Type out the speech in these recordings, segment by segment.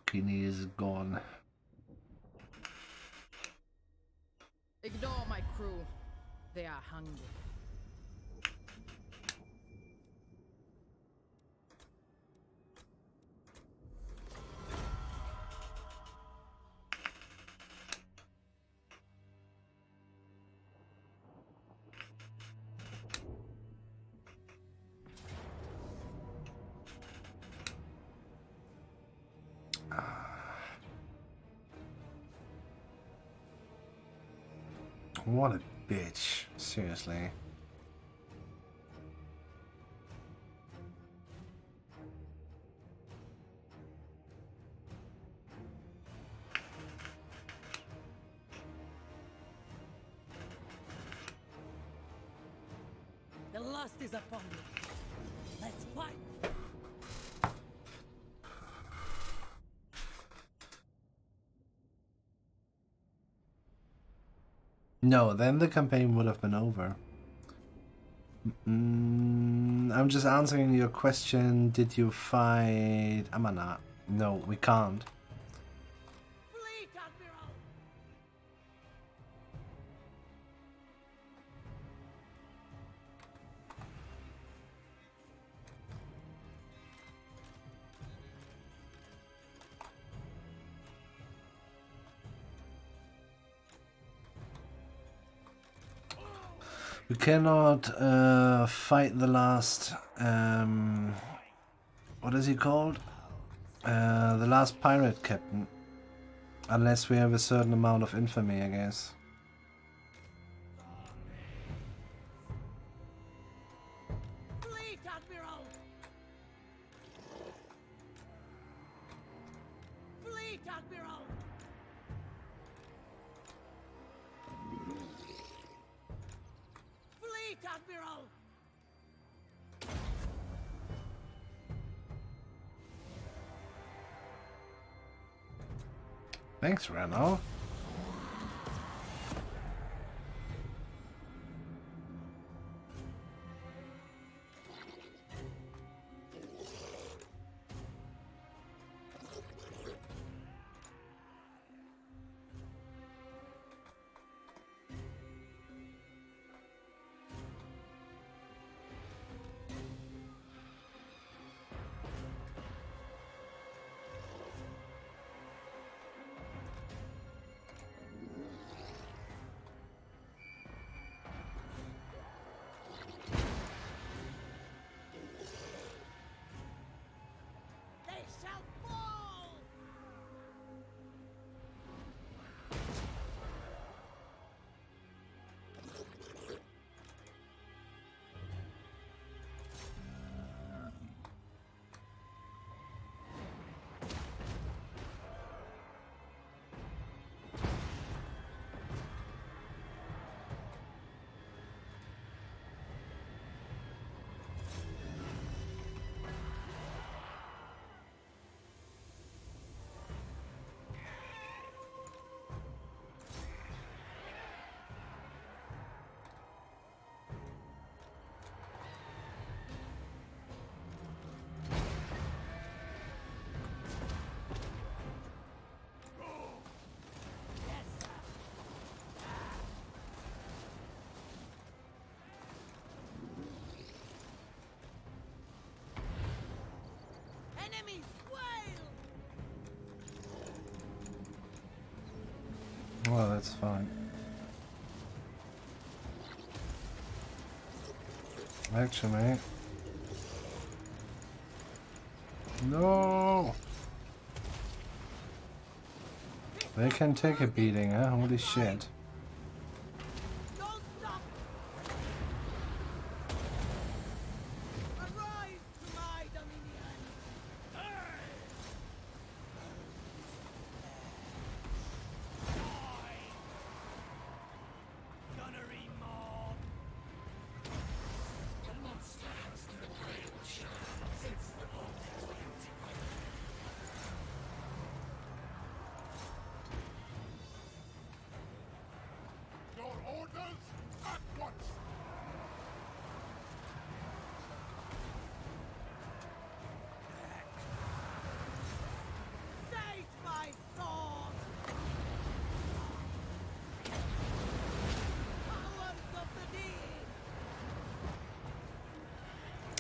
Kini is gone. Ignore my crew. They are hungry. What a bitch. Seriously. The lust is upon you. Let's fight. No, then the campaign would have been over. I'm just answering your question. Did you fight Amana? No, we can't. Fleet Admiral. You cannot fight the last, what is he called? The last pirate captain. Unless we have a certain amount of infamy, I guess. Fleet Admiral. Fleet Admiral. Fleet Admiral. Thanks, Reno. They shall fall. Enemies wail. Well, that's fine. Actually, no. They can take a beating, huh? Holy shit. Don't stop. Arise to my dominion. Gunnery mob. The monster has no range since the voltage went.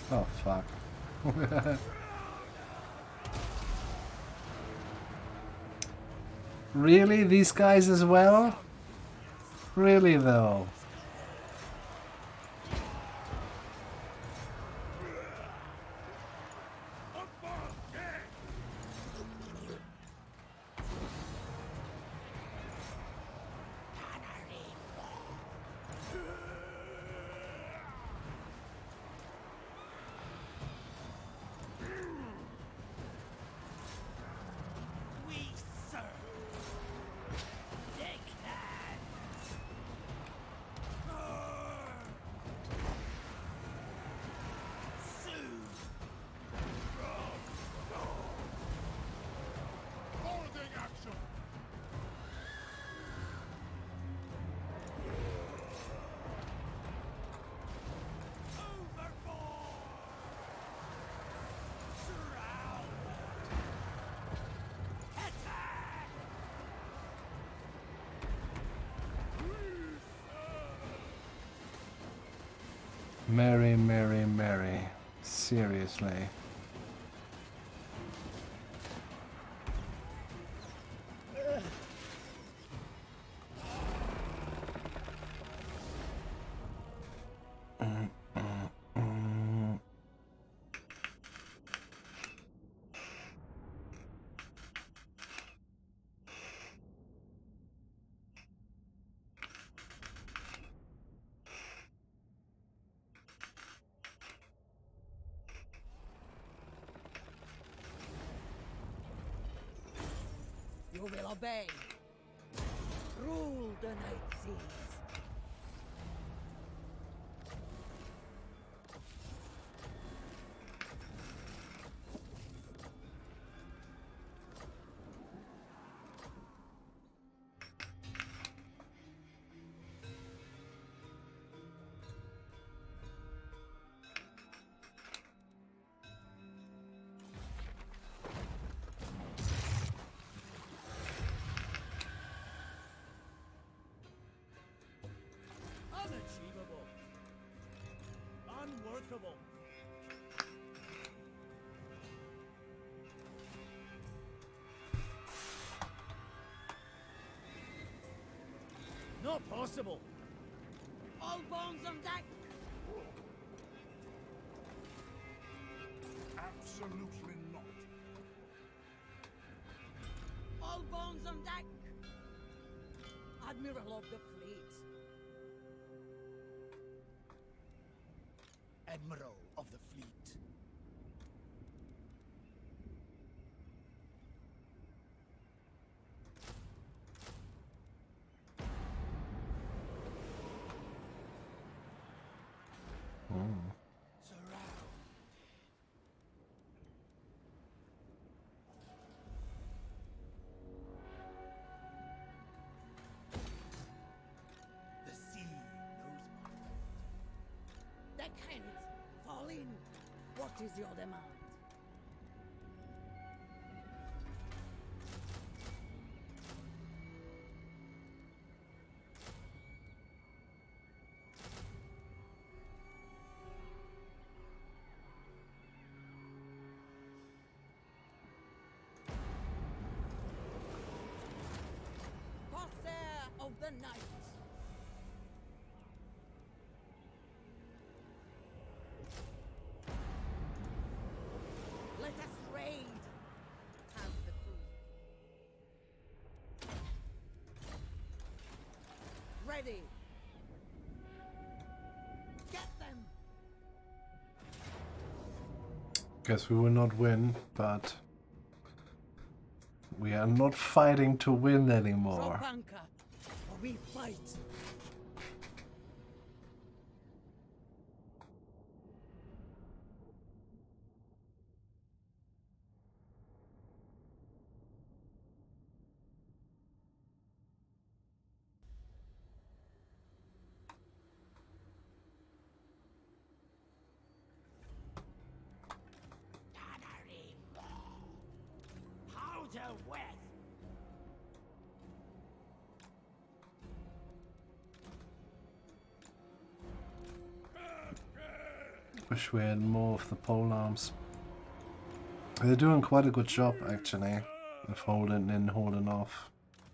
Oh fuck. Really? These guys as well? Really though? Mary, Mary, Mary. Seriously. You will obey. Rule the night seas. Unachievable. Unworkable. Not possible. All bones on deck. Absolutely not. All bones on deck. Admiral of the fleet. Admiral of the fleet. Surround. The sea knows my fate. Deckhands, fall in. What is your demand? Corsair of the night. Let us raid. Has the truth. Ready. Get them. Guess we will not win, but we are not fighting to win anymore. Drop anchor, or we fight. Powder wet. Wish we had more of the pole arms. They're doing quite a good job actually of holding in, holding off.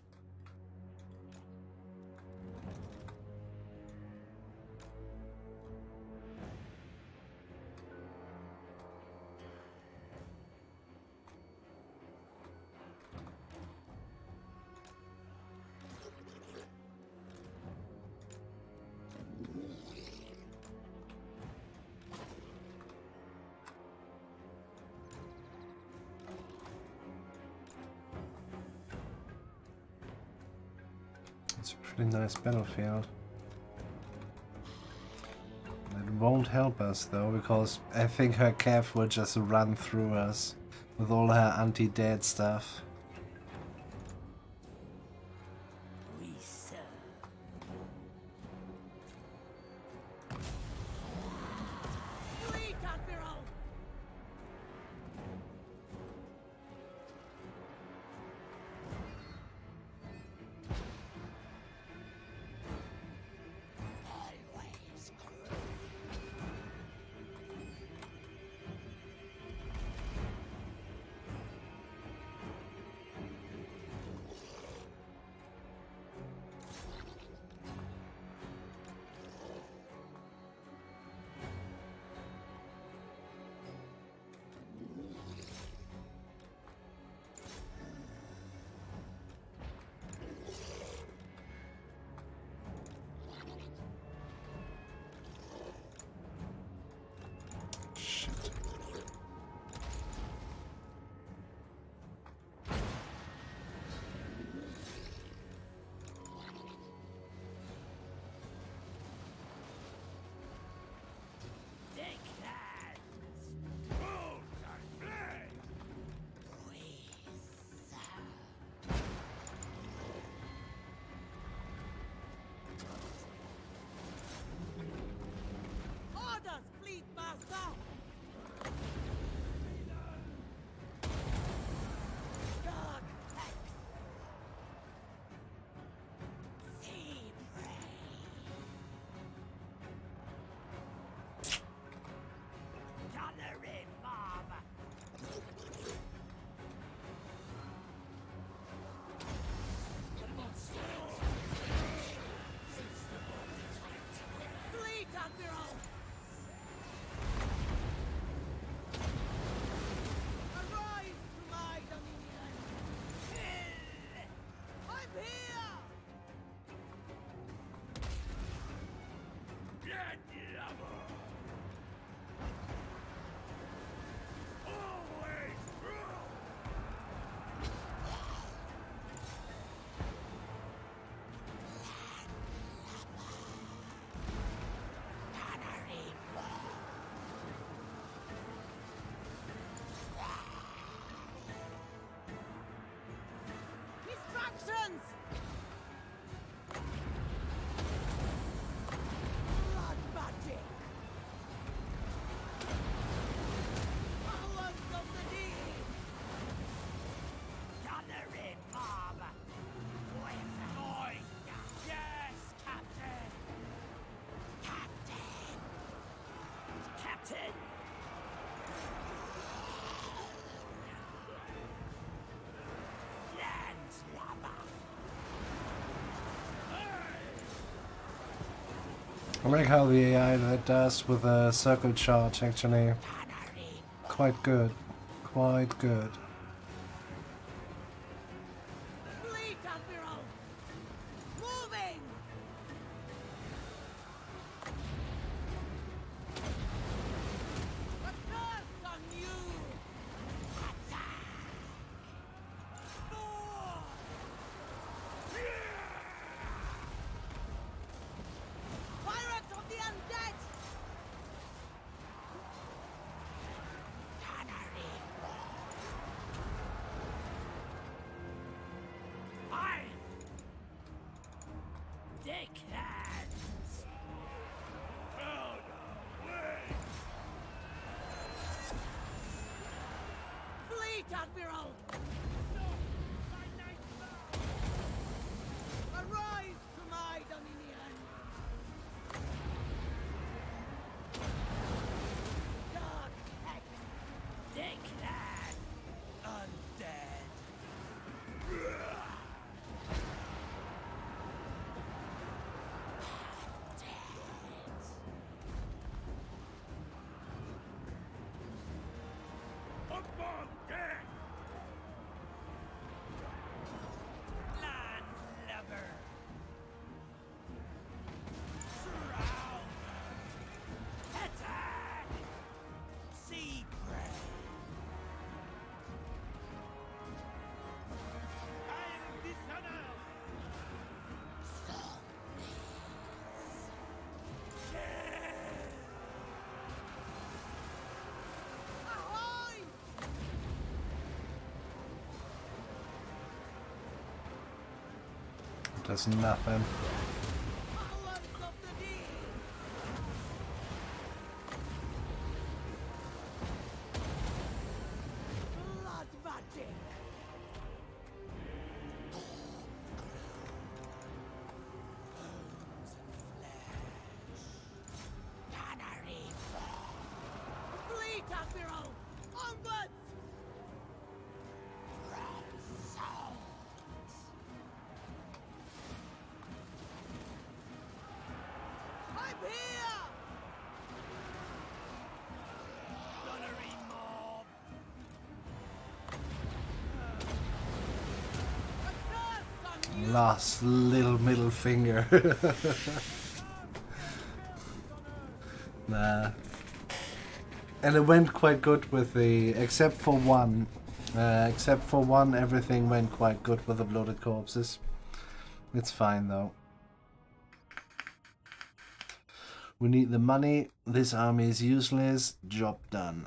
It's a pretty nice battlefield. It won't help us though, because I think her cav will just run through us with all her anti-dead stuff. We serve. Fleet Admiral! Always cruel. Shit. Take that! Bones and blood! We serve. Orders, Fleet Master! Dark X! Sea prey! Gunnery mob! Fleet Admiral! Arise to my dominion! Kill! I'm here! Blood lover! Always cruel! Gunnery mob! Distractions! Blood magic! Powers of the deep! Gunnery mob! With noise! Yes, Captain! Captain! Captain! Landslubber! I like how the AI that does with a circle charge actually. Gunnery Quite good. Quite good. Fleet Admiral! Moving! A curse on you! Attack! More! Pirates of the Undead! Gunnery There's nothing. Powers of the deep. Blood magic. Fleet Admiral! Onwards! I'm here! Gunnery mob! A curse on you! Last little middle finger. Nah. And it went quite good with the, except for one, everything went quite good with the bloated corpses. It's fine though. We need the money. This army is useless. Job done.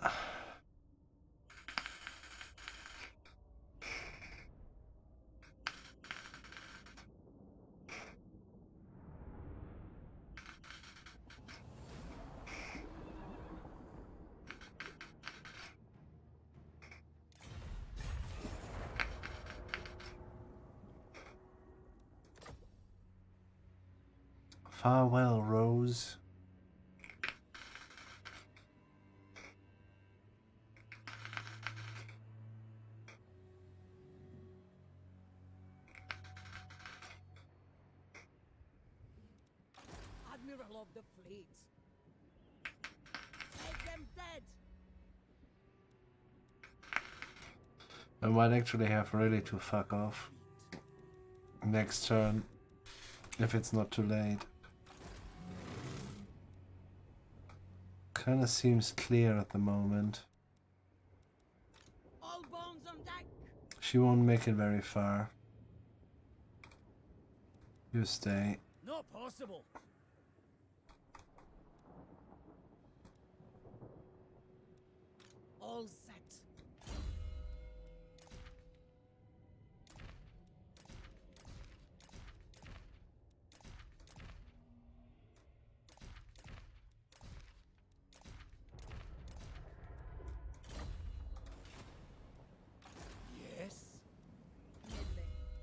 Farewell, Rose. Admiral of the fleet. Make them dead! I might actually have really to fuck off next turn, if it's not too late. Kinda seems clear at the moment. All bones on deck! She won't make it very far. You stay. Not possible! All set. Yes. Middling.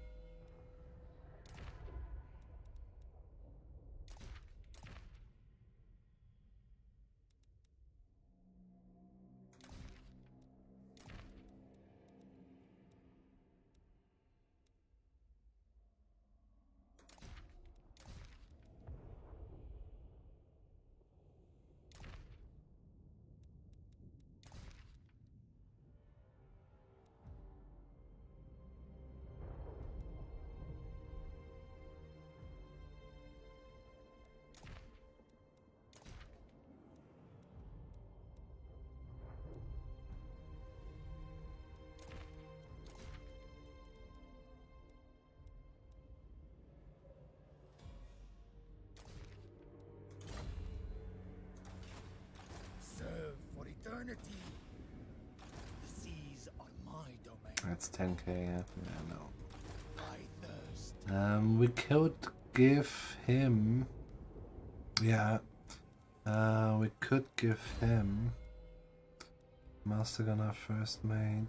Serve for eternity. The seas are my domain. That's 10k, yeah, no. I thirst. We could give him... Yeah. We could give him... Master Gunner First Mate.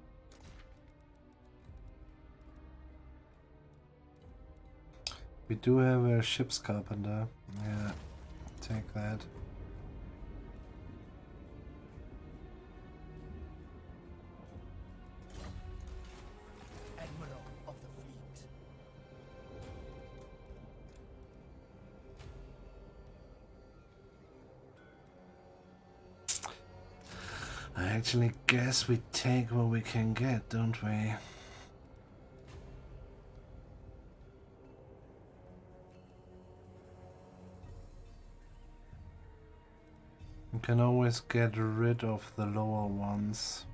We do have a ship's carpenter. Yeah, take that. Admiral of the fleet. I actually guess we take what we can get, don't we? We can always get rid of the lower ones.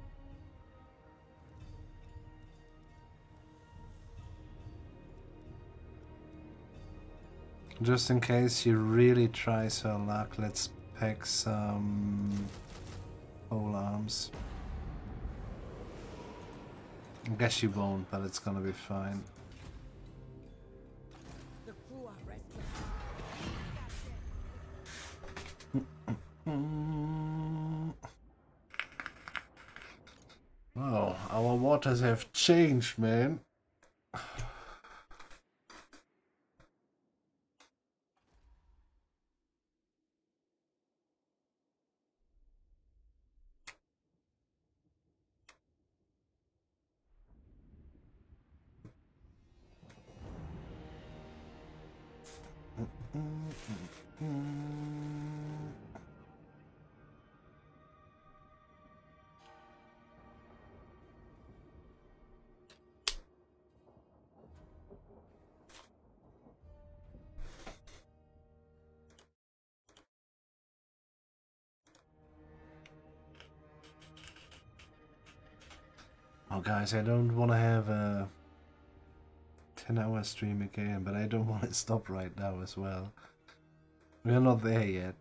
Just in case she really tries her luck, let's pack some pole arms. I guess she won't, but it's gonna be fine. Wow, our waters have changed, man. Oh guys, I don't want to have a 10-hour stream again, but I don't want to stop right now as well. We're not there yet.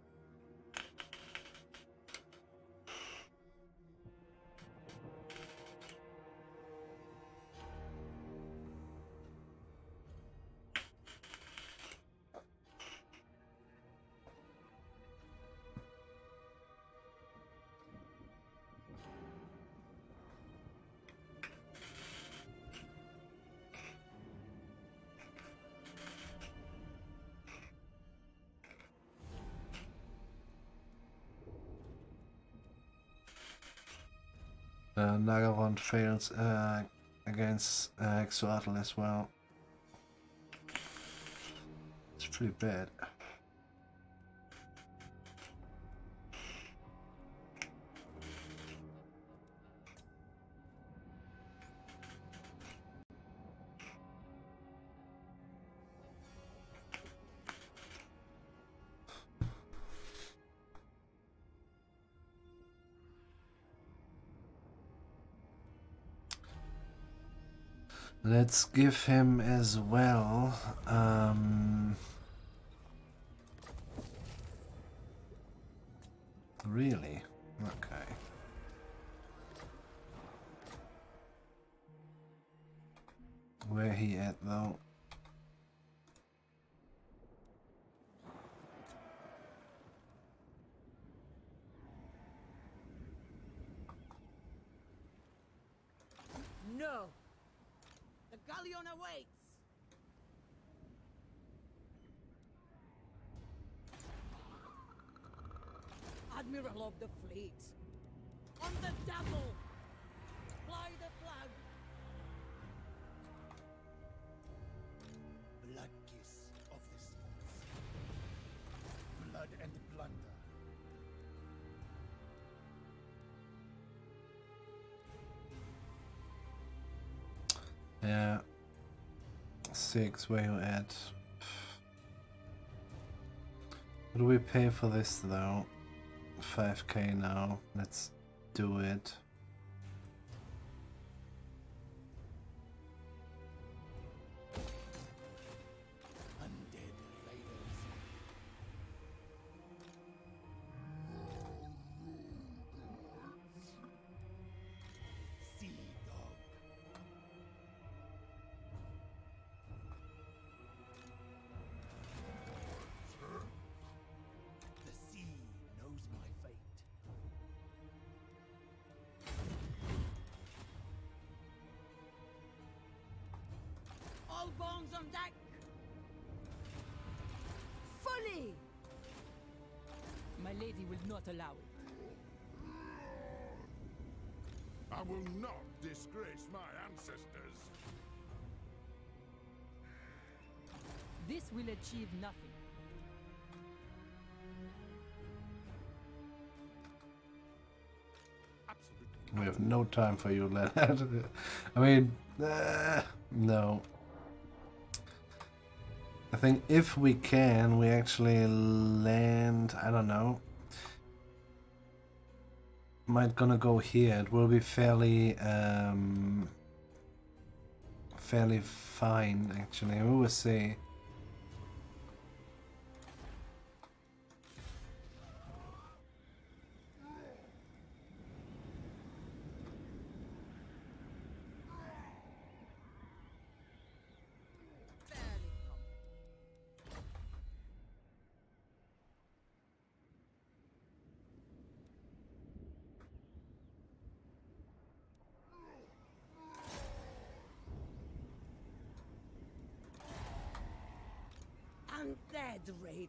Nagaron fails against Exoatl as well. It's pretty bad. Let's give him as well. Really? Okay. Where he at though? No! The galleon awaits! Admiral of the fleet! On the double! Fly the flag! Blood kiss of the seas. Blood and plunder. Yeah. 6, where you at? What do we pay for this though? 5k now. Let's do it. Undead raiders. Sea dog. The sea knows my fate. All bones on deck! Fully! My lady will not allow it. I will not disgrace my ancestors. This will achieve nothing. Absolutely. We have no time for you, Leonard. I mean, no. I think if we can, we actually land, I don't know. Might gonna go here. It will be fairly fairly fine actually. We will see. dead raiders.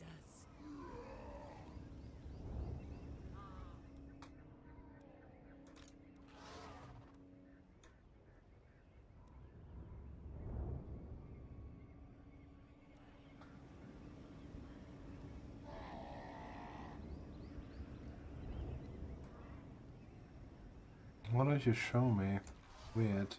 Why don't you show me? Weird.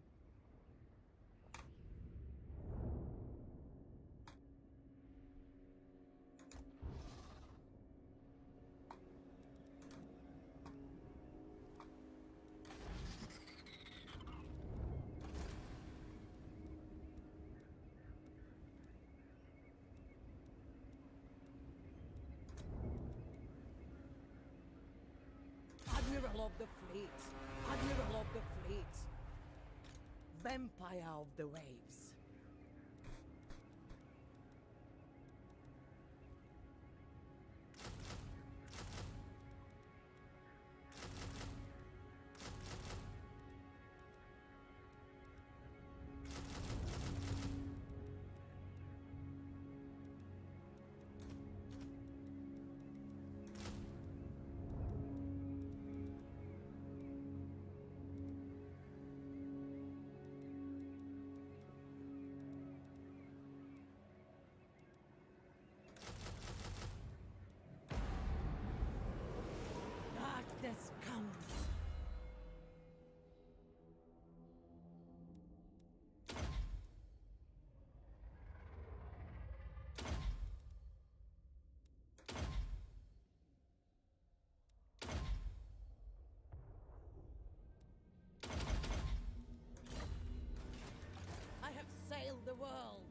Admiral of the fleet. Admiral of the fleet. Vampire of the waves. Darkness comes. I have sailed the world.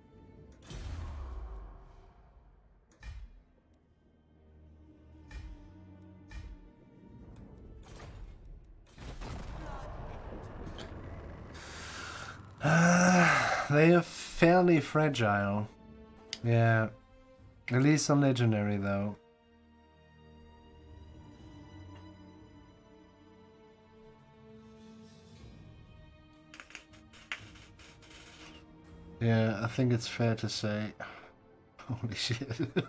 They are fairly fragile. Yeah. At least on legendary though. Yeah, I think it's fair to say. Holy shit.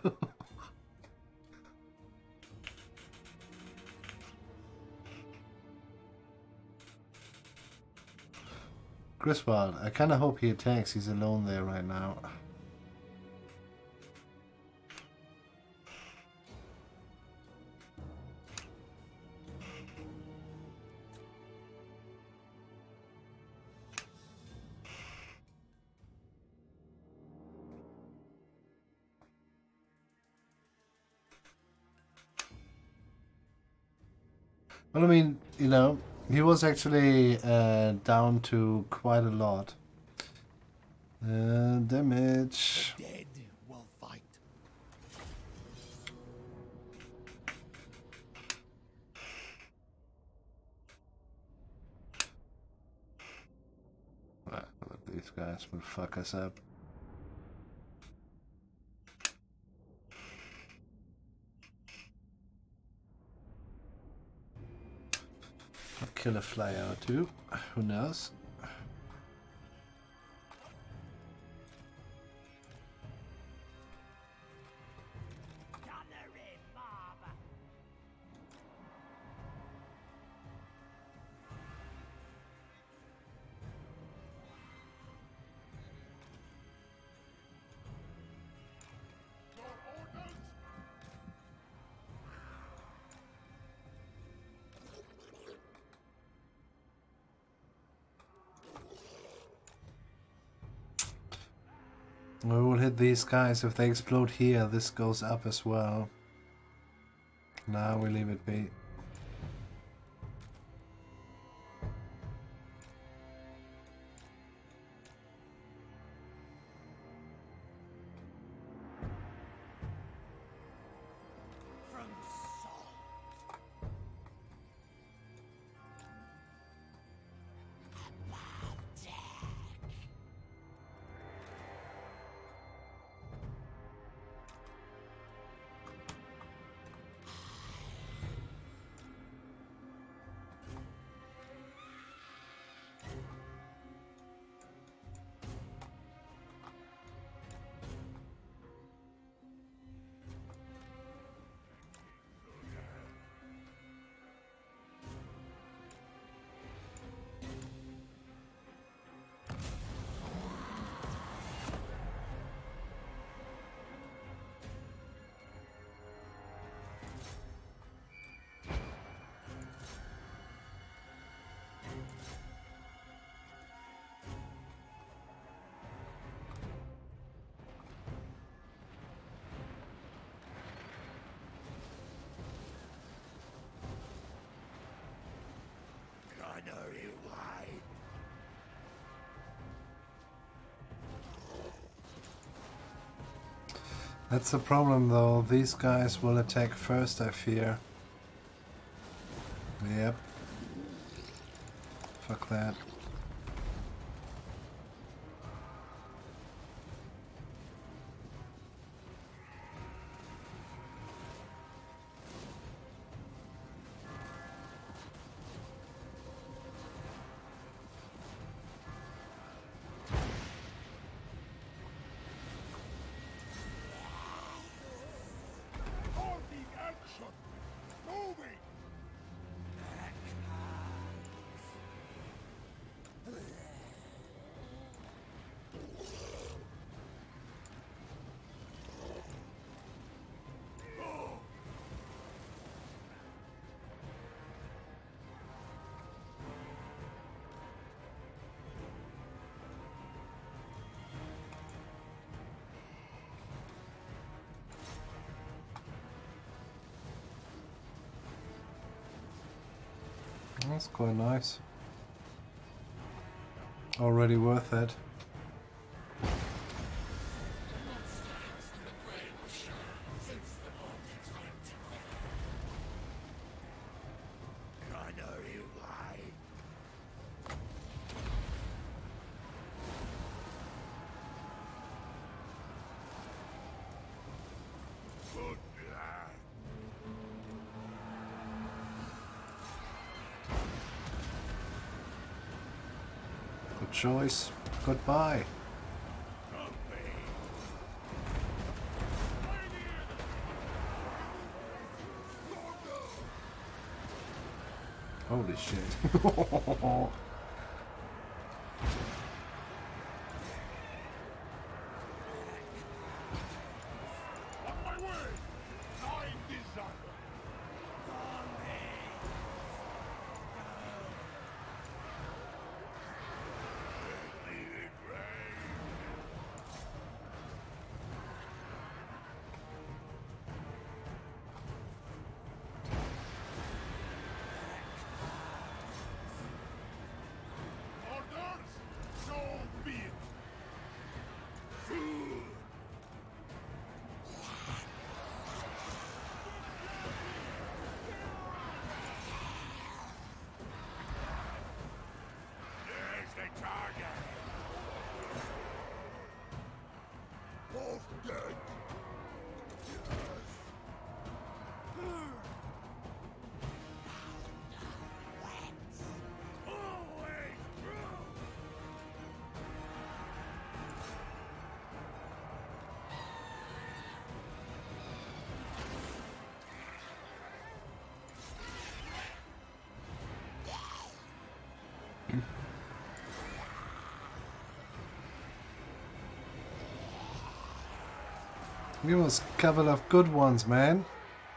Griswold, I kinda hope he attacks. He's alone there right now. Well, I mean, you know, he was actually down to quite a lot. Damage. Dead will fight. These guys will fuck us up. I'll kill a flyer or two. Who knows? We will hit these guys. If they explode here, this goes up as well. Now we leave it be. From salt. That's the problem though, these guys will attack first, I fear. Yep. Fuck that. Holding action! Moving! That's quite nice. Already worth it. I know you lie. Good lad. Good choice. Goodbye. Holy shit. On my way! Nine desire! Leave it rain! Orders? So be it! Food! There's the target! Both dead! Yes! Always true! Give us a couple of good ones, man.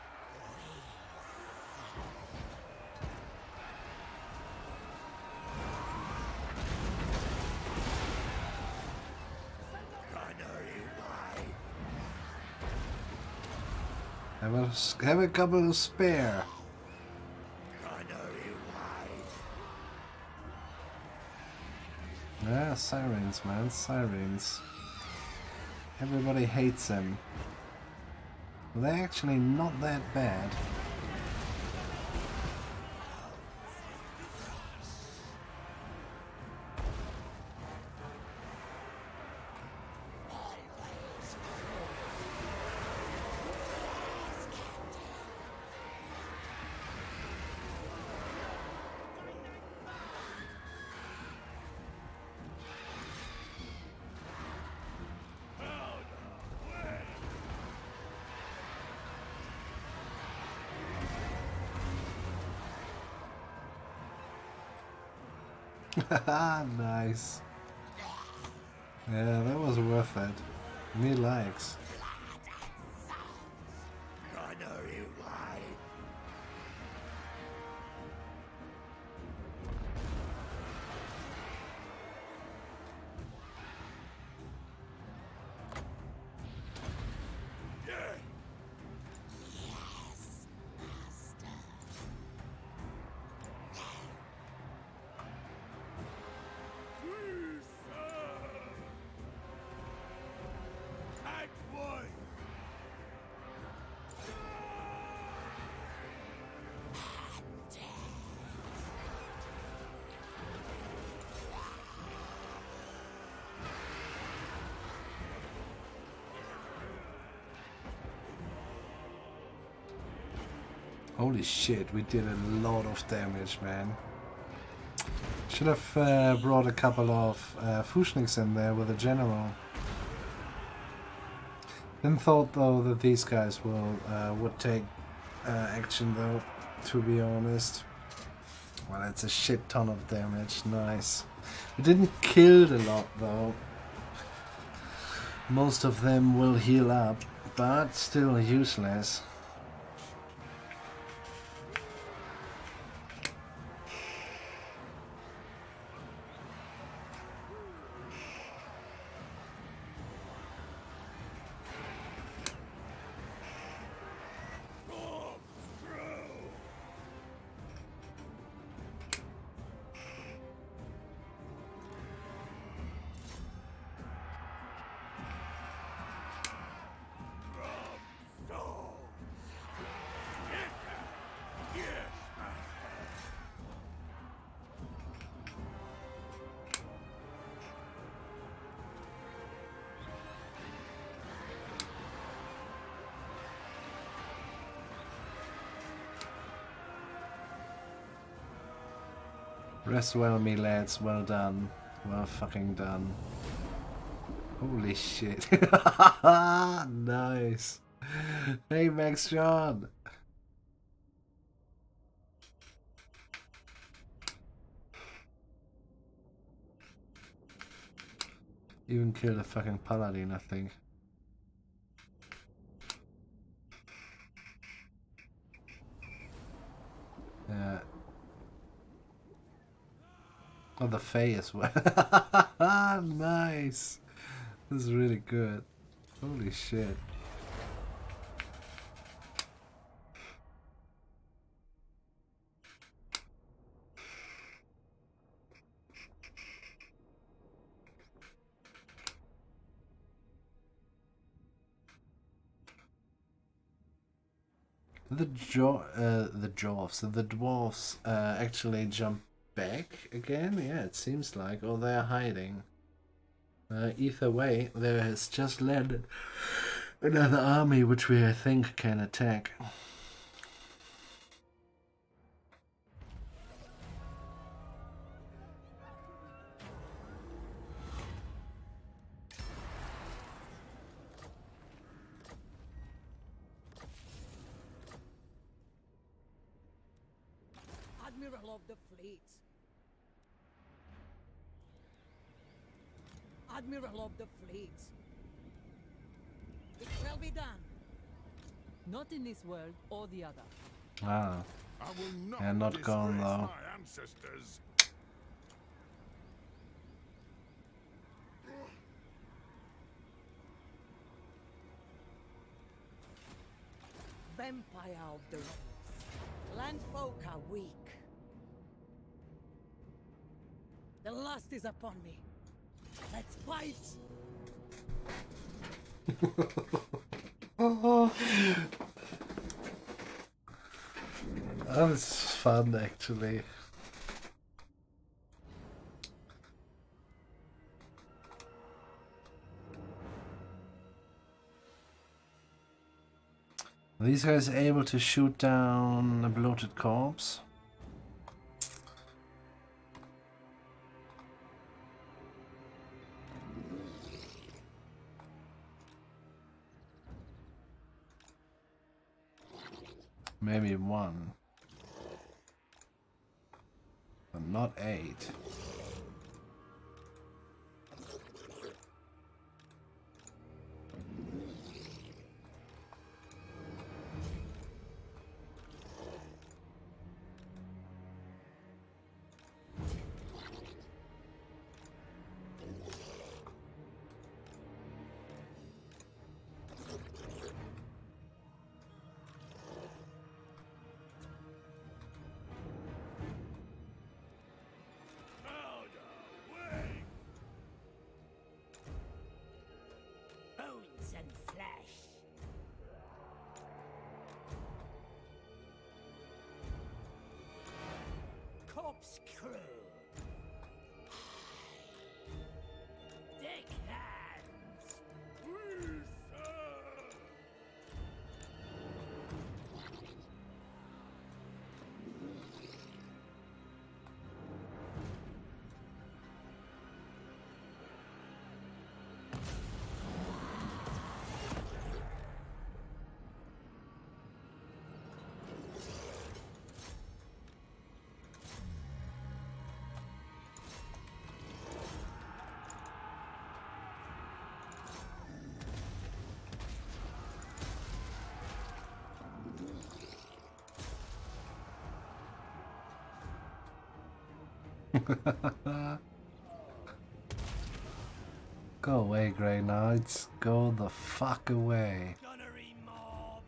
Have a couple of spare. Yeah, sirens, man, sirens. Everybody hates them. Well, they're actually not that bad. Nice. Yeah, that was worth it. Me likes. I know you lie. Yeah. Please, sir. Act one. Holy shit, we did a lot of damage, man. Should have brought a couple of Fushniks in there with a general. Then thought though that these guys would take action though, to be honest. Well, it's a shit ton of damage, nice. We didn't kill a lot though. Most of them will heal up, but still useless. Rest well, me lads. Well done. Well fucking done. Holy shit. Nice. Hey, Max John. Even killed a fucking paladin, I think. Yeah. Oh, the Fae as well. Nice. This is really good. Holy shit. The dwarves actually jump back again? Yeah, it seems like. Or they're hiding. Either way, there has just landed another army which we, I think, can attack. Admiral of the fleet. Admiral of the fleet. It shall be done. Not in this world or the other. Ah. I will not, And not gone disgrace though. my ancestors. Vampire of the rocks. Landfolk are weak. The lust is upon me. Let's fight! That was fun, actually. Are these guys able to shoot down a bloated corpse? Maybe one. But not 8. Bones and flesh. Corpse crew. Dick hands. Go away, Grey Knights. Go the fuck away. Gunnery mob.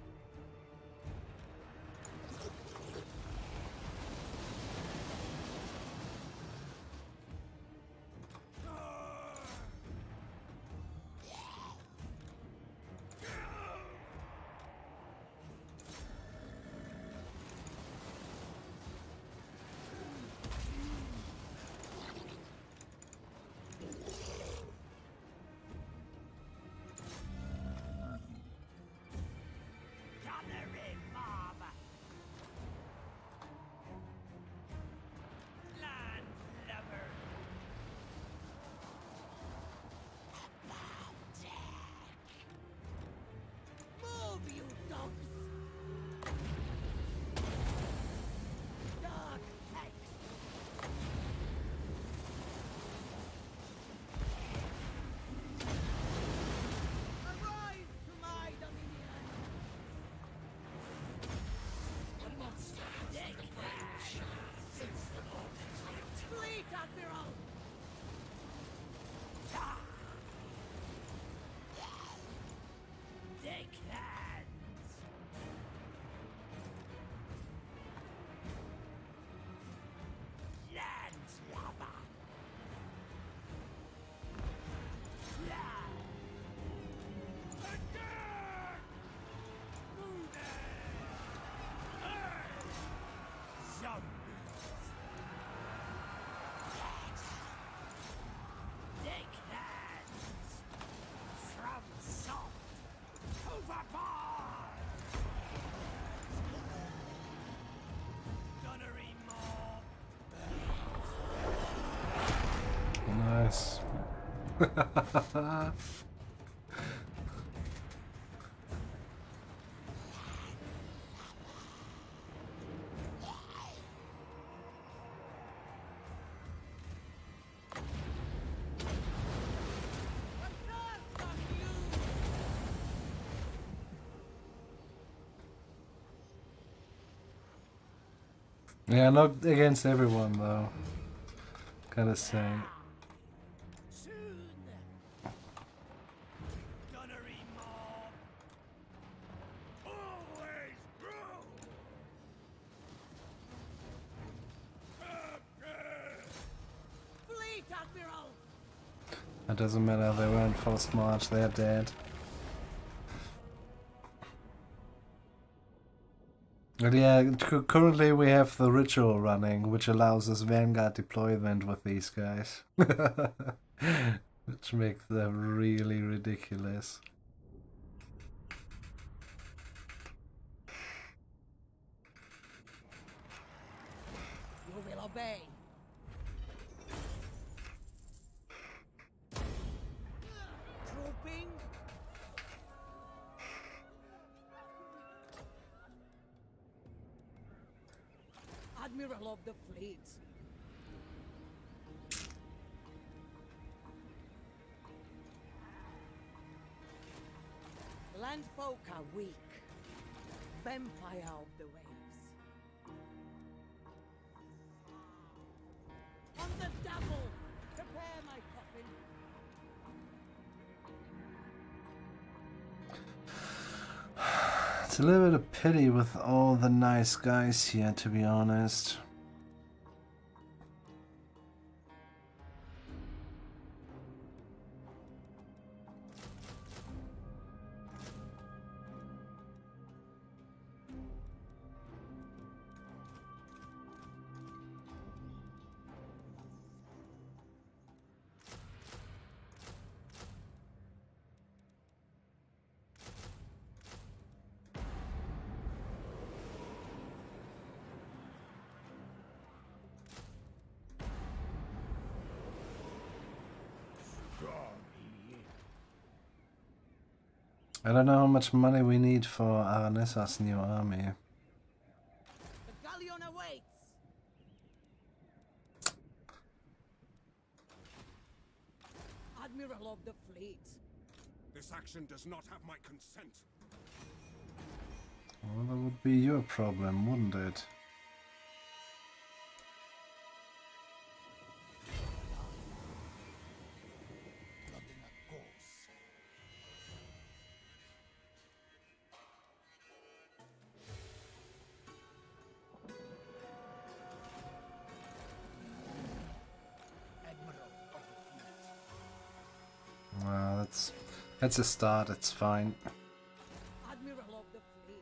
Gunnery mob. Landlubber. Move, you dogs. Dark text. Arise to my dominion. The monster has been vanquished since the vortex went. Fleet Admiral. Take hands. Landslubber. Take hands. From salt. Overboard. Gunnery mob. Nice. Attack on you. Yeah, not against everyone though. Gotta say. Soon. Gunnery mob. Always grow. Fleet Admiral. That doesn't matter, they weren't forced march, they're dead. But yeah, currently we have the ritual running, which allows us Vanguard deployment with these guys. Which makes them really ridiculous. You will obey. Trooping. Admiral of the fleet. Landfolk are weak. Vampire of the waves. On the double. Prepare my coffin. It's a little bit of pity with all the nice guys here, to be honest. I don't know how much money we need for Aranessa's new army. The galleon awaits. Admiral of the fleet. This action does not have my consent. Well, that would be your problem, wouldn't it? That's a start, it's fine. Admiral of the fleet.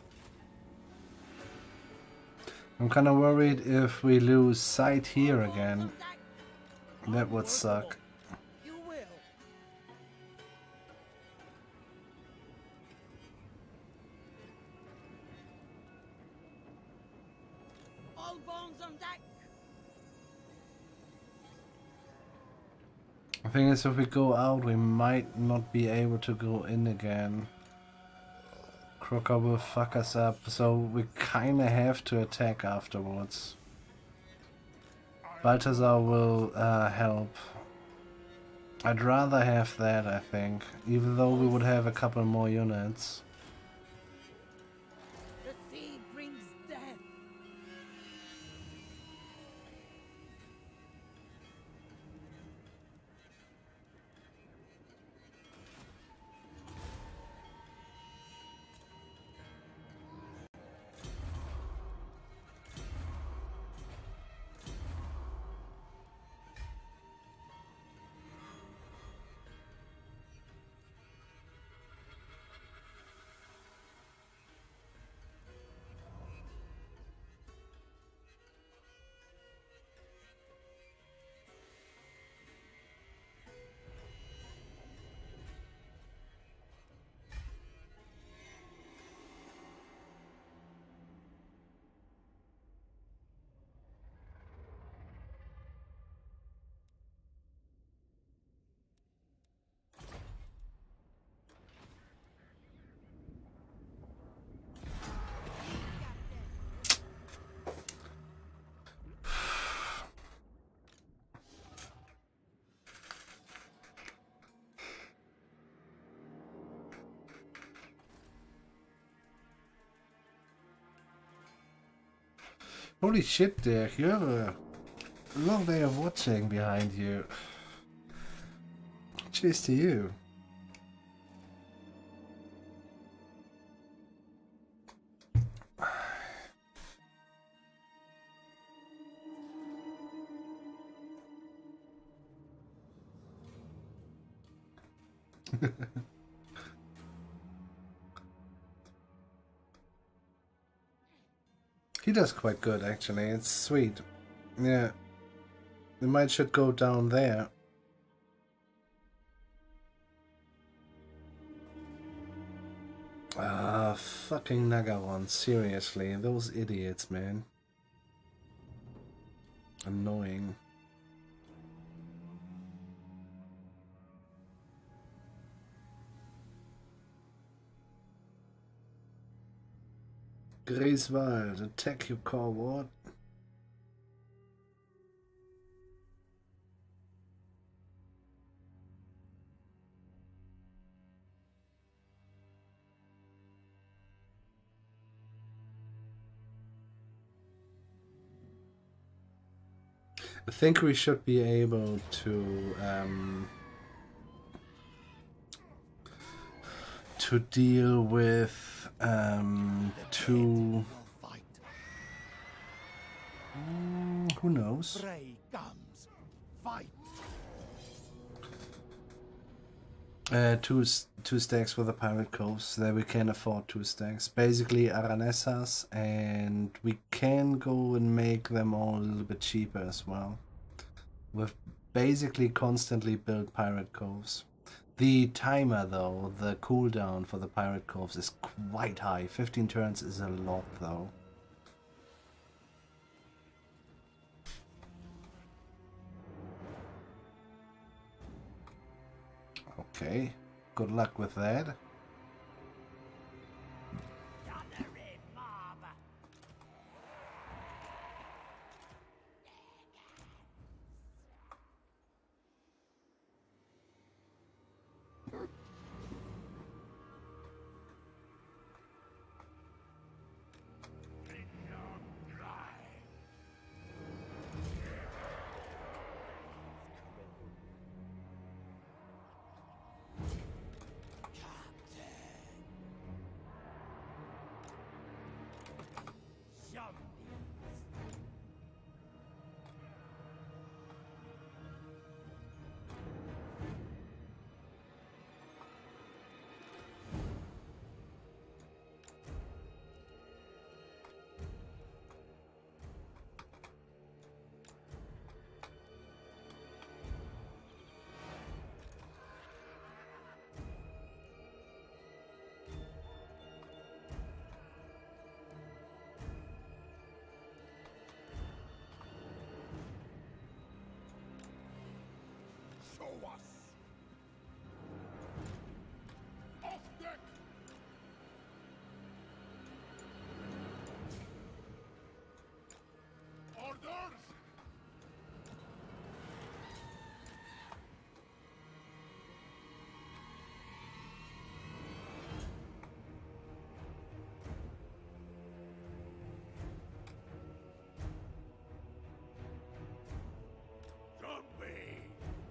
I'm kinda worried if we lose sight here All again. hands on deck. That would suck. You will. All bones on deck. The thing is, if we go out, we might not be able to go in again. Crocker will fuck us up, so we kinda have to attack afterwards. Balthazar will help. I'd rather have that, I think, even though we would have a couple more units. The sea brings death. Holy shit, Dick, you have a long day of watching behind you. Cheers to you. He does quite good, actually. It's sweet. Yeah. We might should go down there. Ah, fucking Nagaron. Seriously, those idiots, man. Annoying. Griswald, attack you, coward. I think we should be able to deal with two. Who knows? Fray comes. Fight. Two stacks for the pirate coves. There we can afford two stacks. Basically Aranessas, and we can go and make them all a little bit cheaper as well. We've basically constantly built pirate coves. The timer though, the cooldown for the pirate coves is quite high. 15 turns is a lot though. Okay, good luck with that. Show us! Off deck! Orders! Zombie!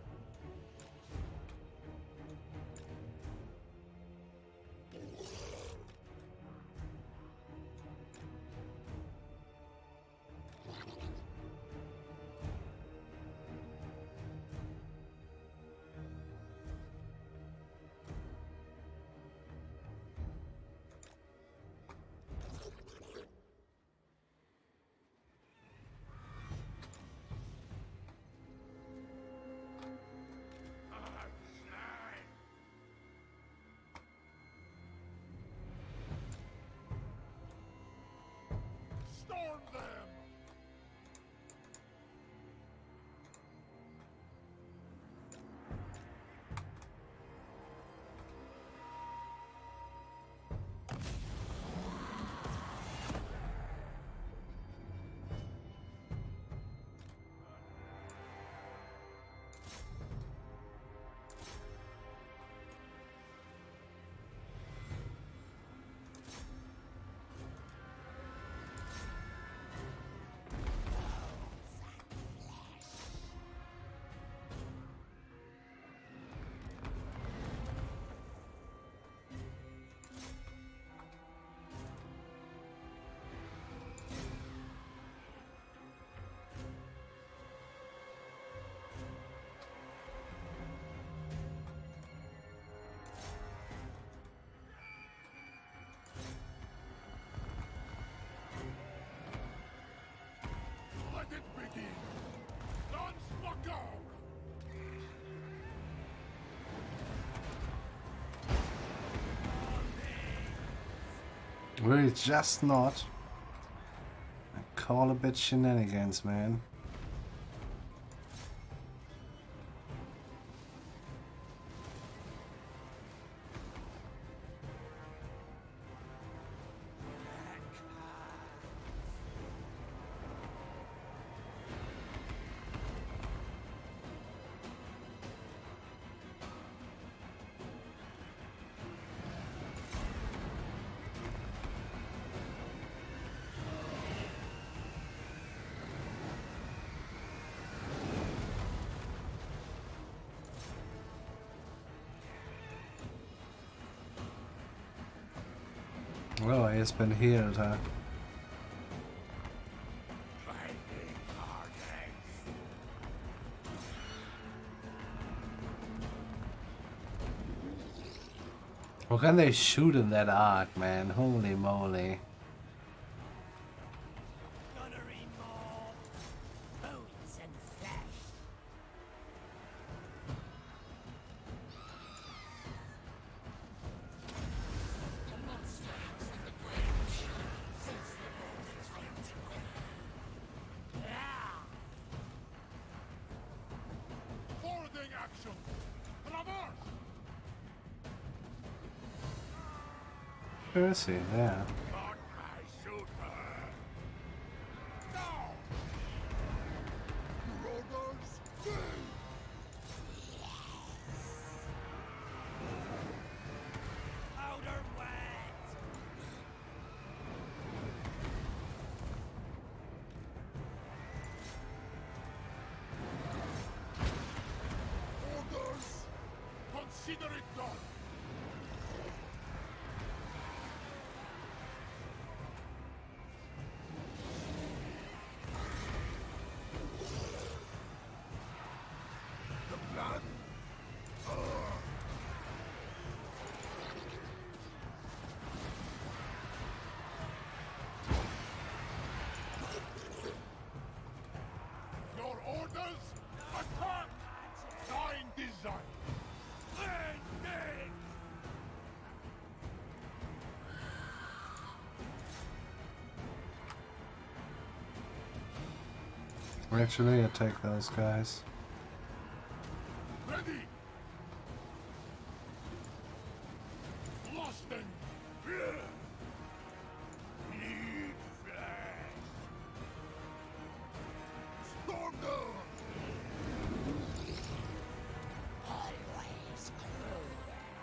Storm them! Let it begin! Lance Magog! Will it just not? Call a bit shenanigans, man. Oh, he has been healed, huh? Lightning targets! What can they shoot in that arc, man? Holy moly. Gunnery mob! Bones and flesh! The monster has in the breach since the voltage went Boarding action! Traverse! Where is he? Yeah. Not my shooter! Now! Your orders, be! Powder wet! Orders! Consider it done! The plan? Your orders? Attack! Thine design! Engage! Actually, I take those guys. Ready! Ready! Blasting! Eat flesh! Storm down! Always cruel.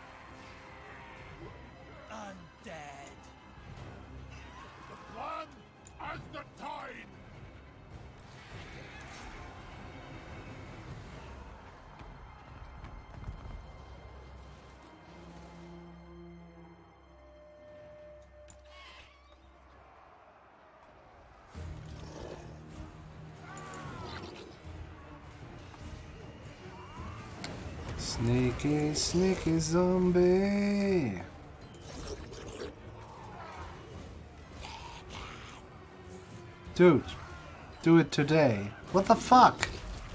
Undead. The plan as the tide! Sneaky, sneaky zombie. Dude, do it today. What the fuck?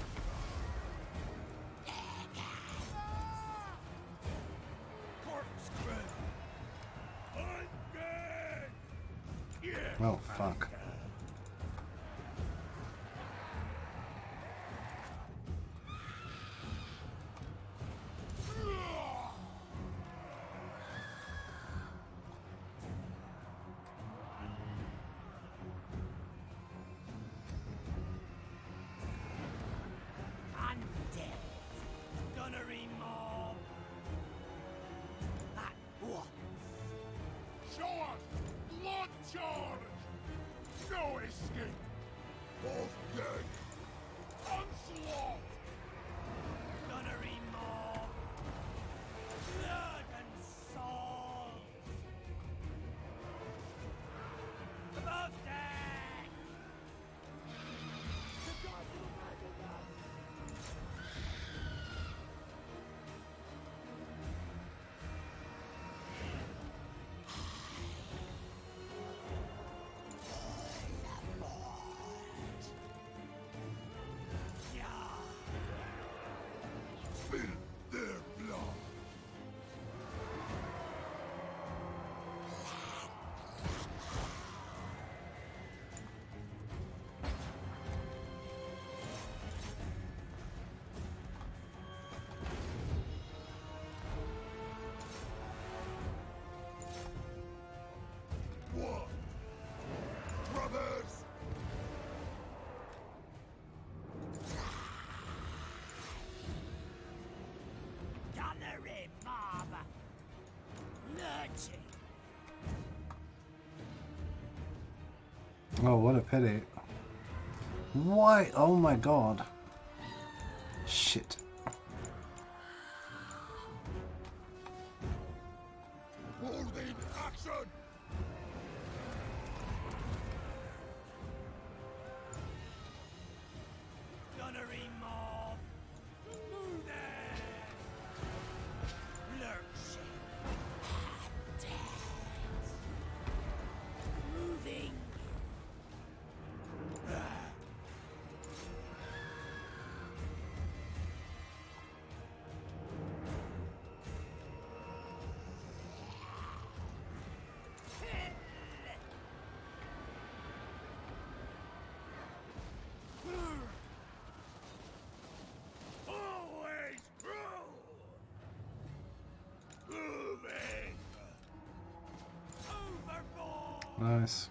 Oh, fuck. Undead. Gunnery mob. At once. Show us! Blood charge! No escape! Both dead! Onslaught! Gunnery mob. Blood and salt. Above deck. Spill their blood! What? Brothers! Gunnery mob. Lurching. Oh, what a pity. Why? Oh my god. Shit. Holding action! Gunnery mob. Move there. Lurching. Dead. Moving. Always cruel! Moving! Overboard. Nice.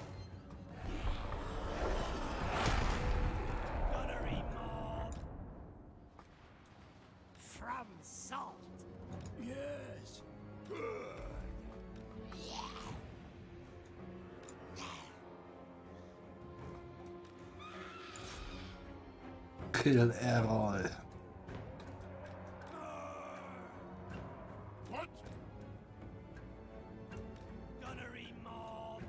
Gunnery mob. From salt. Yes. Good! Kill Errol. What? Gunnery mob.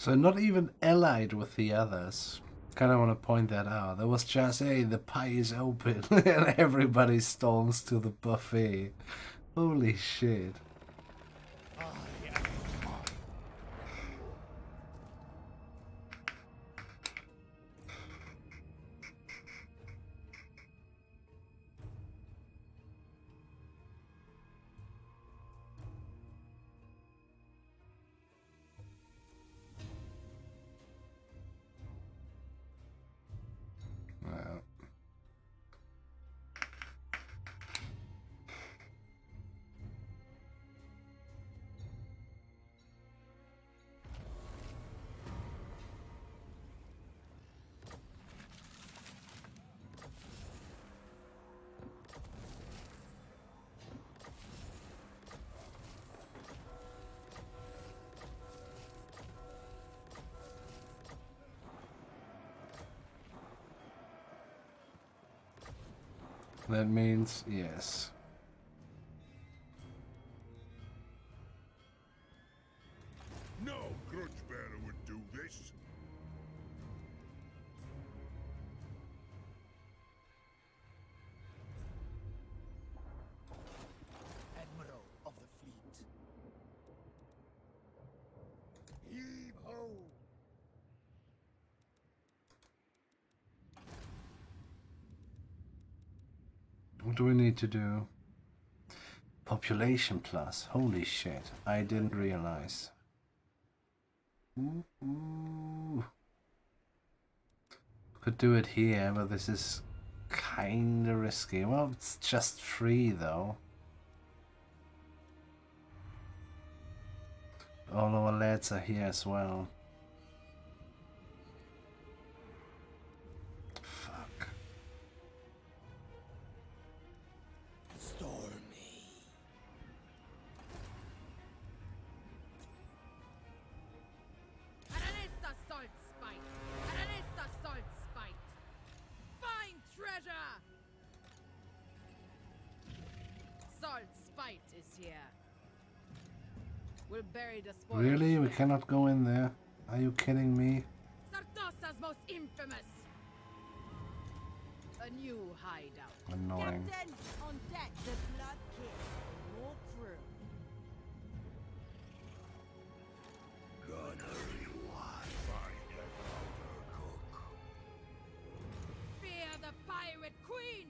So not even allied with the others. Kind of want to point that out. There was just, hey, the pie is open, and everybody storms to the buffet. Holy shit. Well. That means yes. No grudge bearer would do this. Admiral of the fleet. Heave ho! What do we need to do? Population plus. Holy shit. I didn't realize. Ooh. Could do it here, but this is kinda risky. Well, it's just 3 though. All our lads are here as well. Fuck. Stormy. Aranessa Saltspite! Aranessa Saltspite! Find treasure! Saltspite is here. We'll bury the spoils. Really? We there. cannot go in there? Are you kidding me? Sartosa's most infamous! A new hideout. Annoying. Captain, on deck, the blood kiss. More crew. Fear the pirate queen!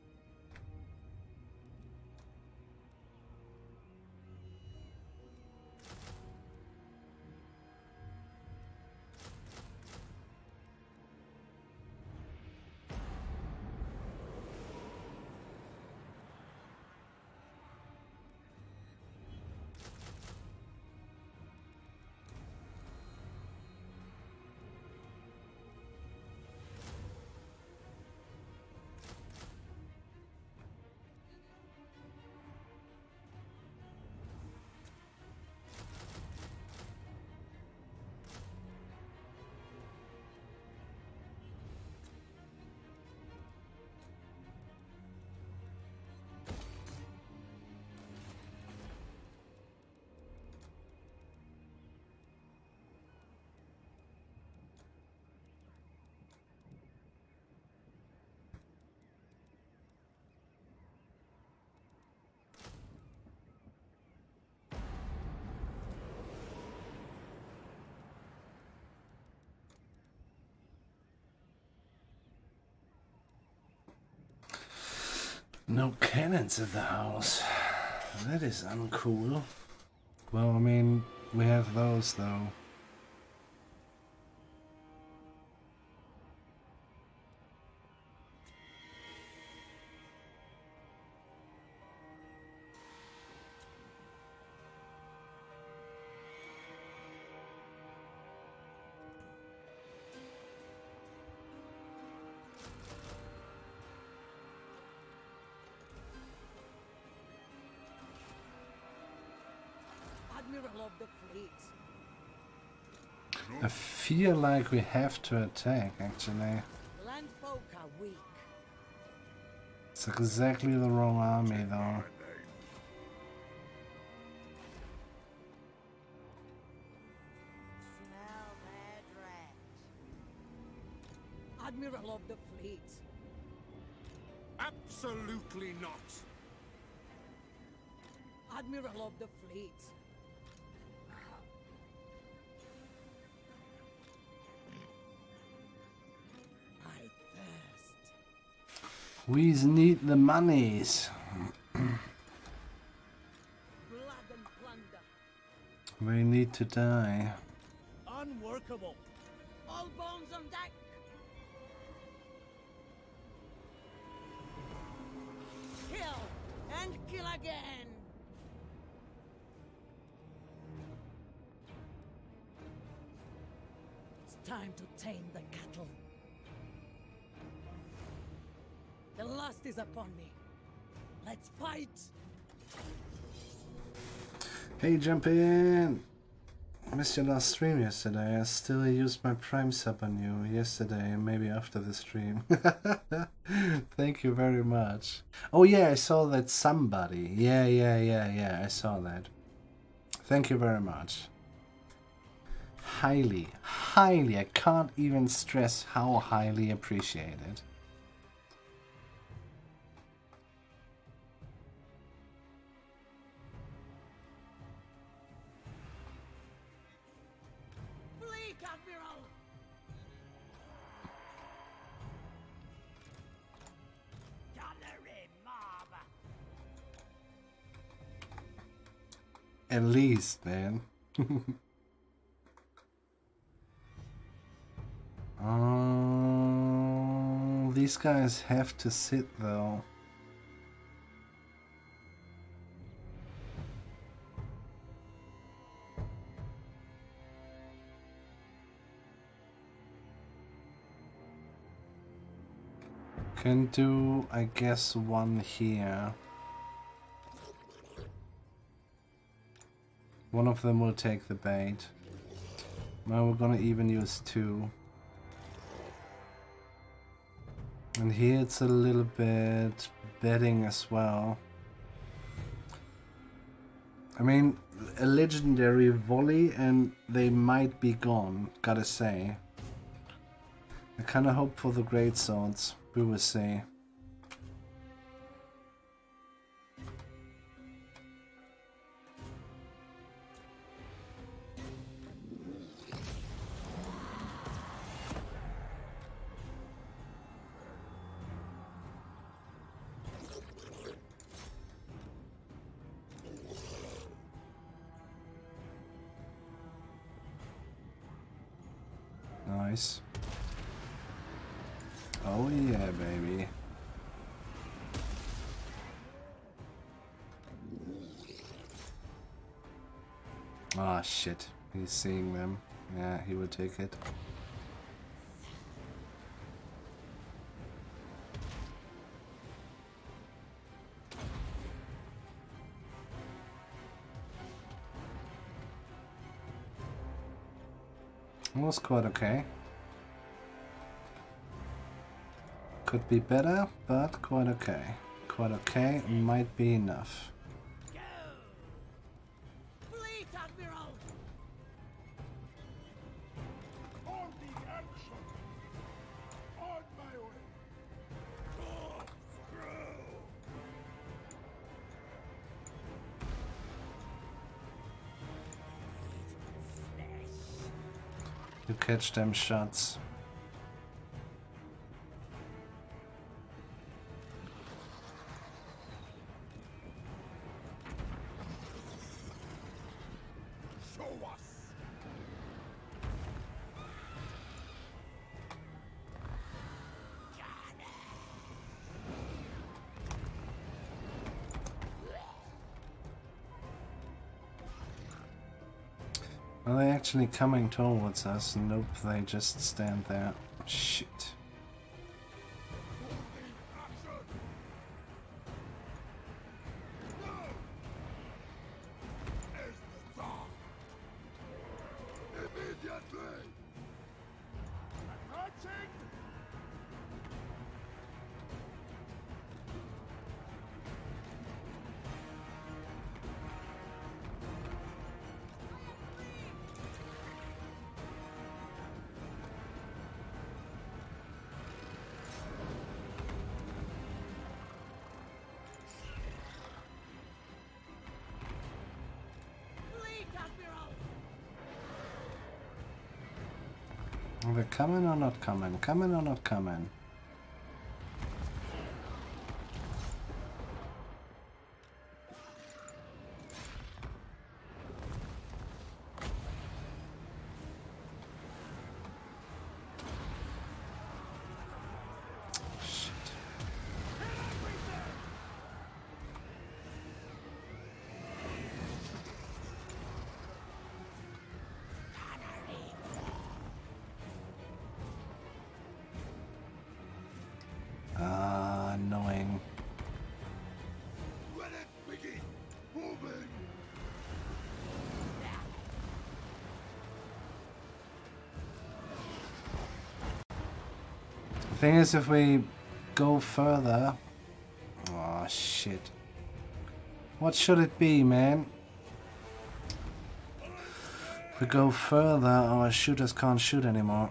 No cannons in the house. That is uncool. Well, I mean, we have those though. Admiral of the fleet. I feel like we have to attack, actually. Landfolk are weak. It's exactly the wrong army, though. Smell Admiral of the fleet. Absolutely not. Admiral of the fleet. I thirst. We need the monies. Blood and plunder. We need to die. Unworkable. All bones on deck. Kill and kill again. It's time to tame the cattle. The lust is upon me. Let's fight. Hey, jump in! I missed your last stream yesterday. I still used my Prime sub on you yesterday, maybe after the stream. Thank you very much. Oh yeah, I saw that somebody. Yeah, I saw that. Thank you very much. Highly, I can't even stress how highly appreciated. Flee, Admiral! Gallery mob! At least, man. Oh, these guys have to sit though. Can do, I guess, one here. One of them will take the bait. Now we're gonna even use two. And here it's a little bit betting as well. I mean, a legendary volley and they might be gone, gotta say. I kinda hope for the great swords, we will see. Nice. Oh yeah, baby. Ah, shit. He's seeing them. Yeah, he will take it. It was quite okay. Could be better, but quite okay. Quite okay, might be enough. Go! Fleet, Admiral! On the action! On my way! Oh, screw! You catch them shots. Show us! Are they actually coming towards us? Nope, they just stand there. Shit. Is the dawn! Immediately! Advancing! We're coming or not coming? Coming or not coming? Annoying. Let it begin. Moving. The thing is, if we go further... Oh, shit. What should it be, man? If we go further, our shooters can't shoot anymore.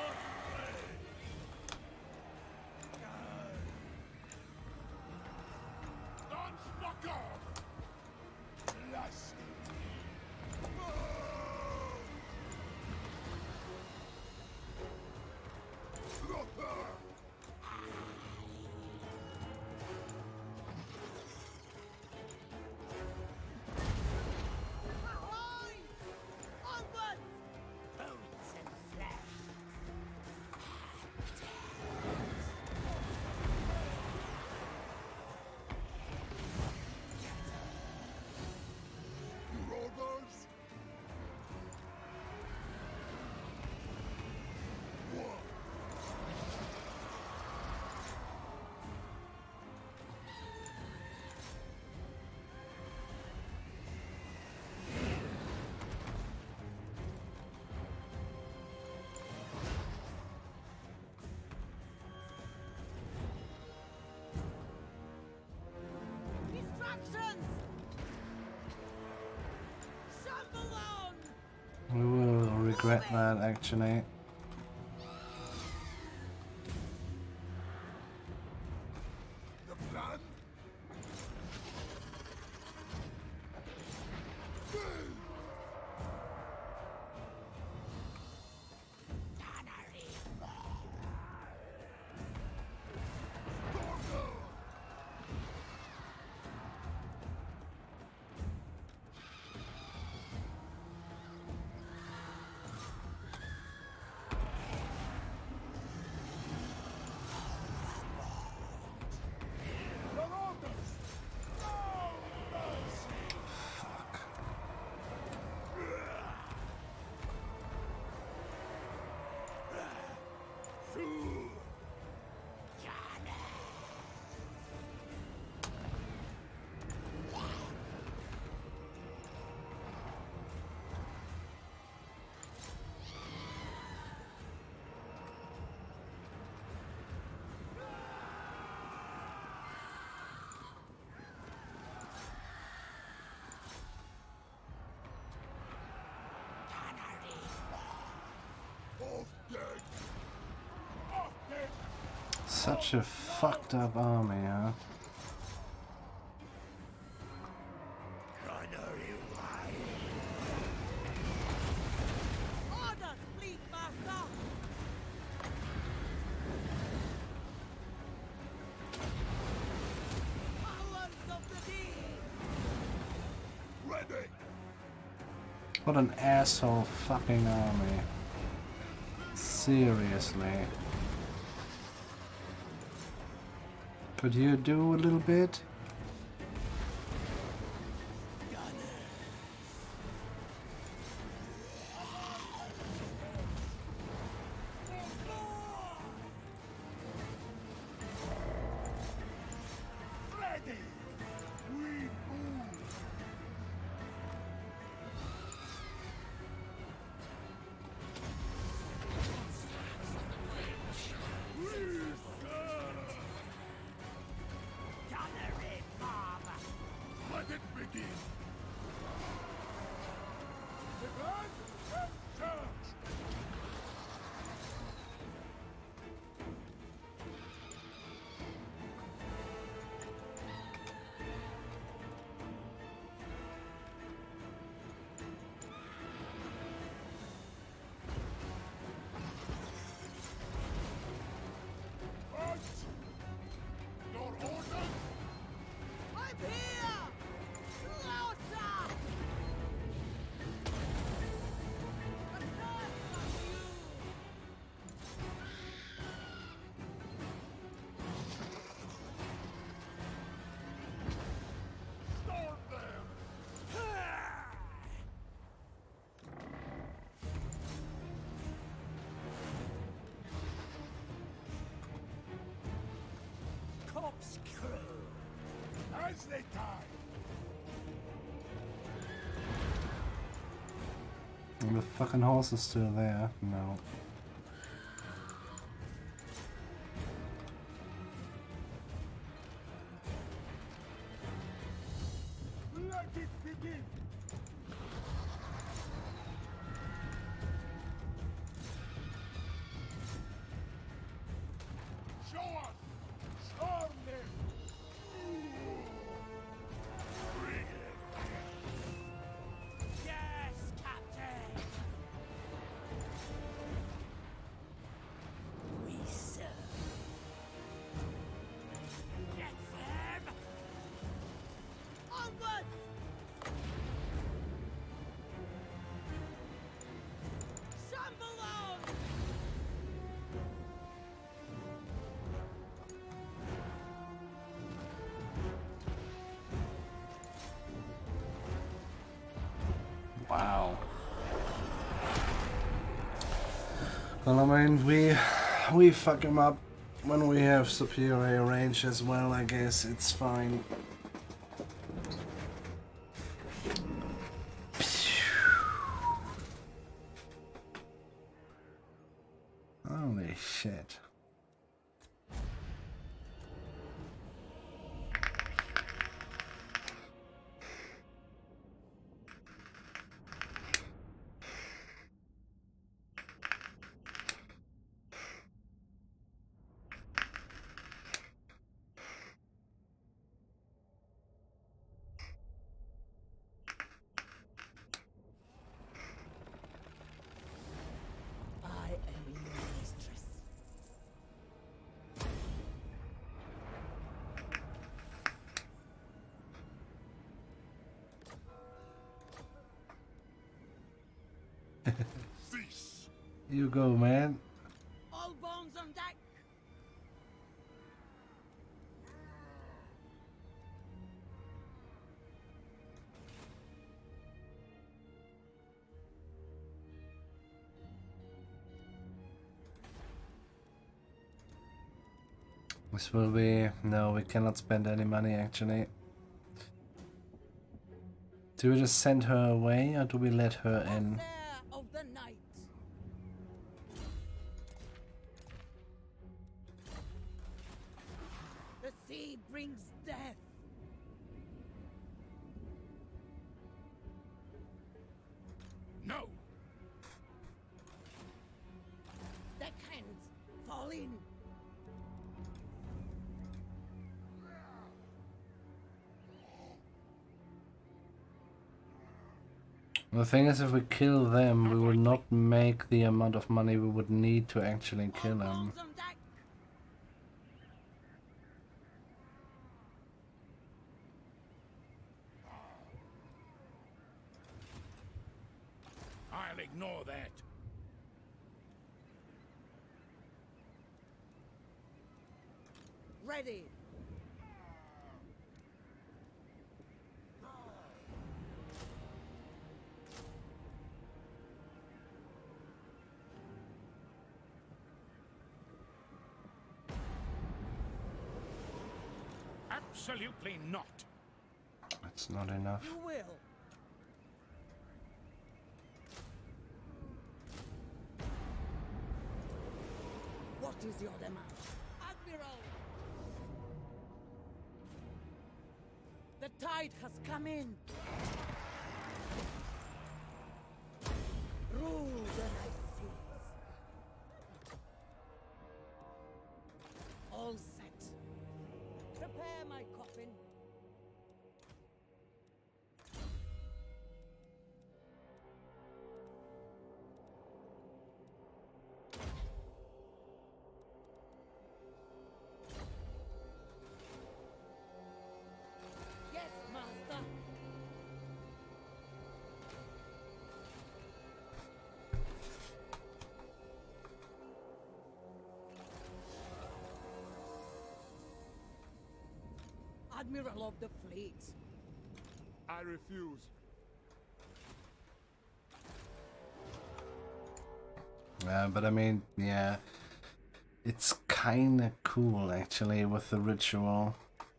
We will regret that, actually. The plan? Such a fucked up army, huh? Orders, fleet master! Powers of the deep! Ready. What an asshole fucking army. Seriously. Could you do a little bit? Ready. We move. We serve. Gunnery. ship's crew. As they die. And the fucking horse is still there. No. Let it begin. Show us. Storm them. Bring it. Yes, Captain. We serve. Get them. Onward! Shamble on! Wow. Well, I mean, we fuck him up when we have superior range as well. I guess it's fine. Holy shit. I am your mistress. Cease. You go, man. All bones on deck! This will be... No, we cannot spend any money actually. Do we just send her away or do we let her in? Corsair of the night! The sea brings death! No. Deckhands, fall in! The thing is, if we kill them, we will not make the amount of money we would need to actually kill All them. bones on deck! I'll ignore that. Ready! Absolutely not. That's not enough. You will! What is your demand? Admiral! The tide has come in! Rule the night seas! All set. Prepare my coffin. Yes, master. Admiral of the fleet. I refuse. But I mean, yeah, it's kinda cool actually with the ritual.